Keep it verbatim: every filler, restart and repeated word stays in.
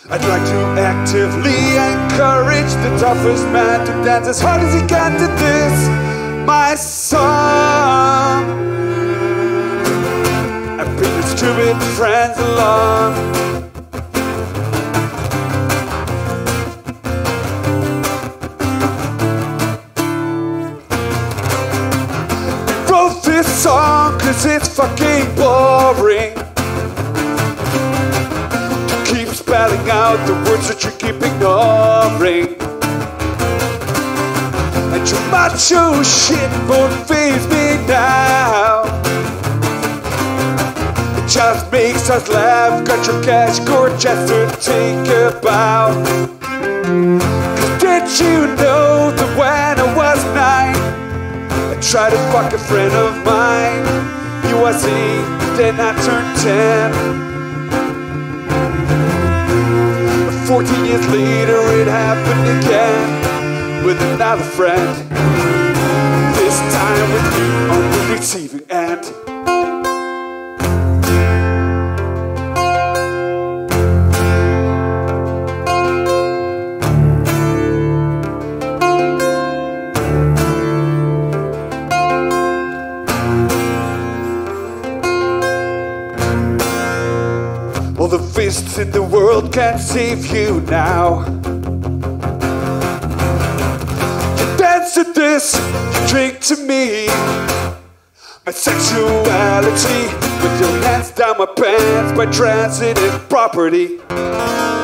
I'd like to actively encourage the toughest man to dance as hard as he can to this, my song. And bring your stupid friends along. We wrote this song cause it's fucking boring. Spelling out the words that you keep ignoring. And your macho shit won't faze me now. It just makes us laugh. Got your cash gorgeous to take a bow. Cause did you know that when I was nine I tried to fuck a friend of mine? He was eight, then I turned ten. Fourteen years later it happened again with another friend. This time with you on the receiving end. All the fists in the world can't save you now. You dance to this, you drink to me. My sexuality with your hands down my pants by transitive property.